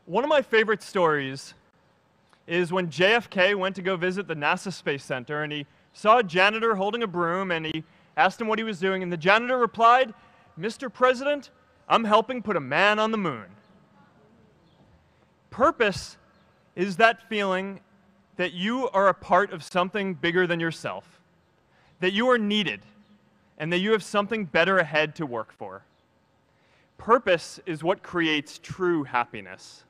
One of my favorite stories is when JFK went to go visit the NASA Space Center, and he saw a janitor holding a broom, and he asked him what he was doing, and the janitor replied, "Mr. President, I'm helping put a man on the moon." Purpose is that feeling that you are a part of something bigger than yourself, that you are needed, and that you have something better ahead to work for. Purpose is what creates true happiness.